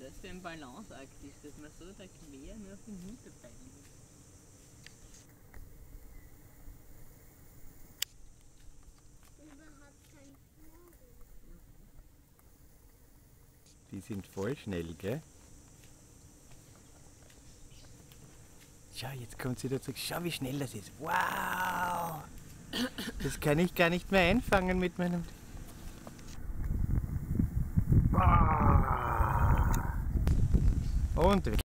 das für ein Balanceakt ist, dass man so da quer nur auf den Hinterbeinen ist. Überhaupt kein Vogel. Die sind voll schnell, gell? Schau, jetzt kommt sie wieder zurück. Schau, wie schnell das ist. Wow! Das kann ich gar nicht mehr einfangen mit meinem... Und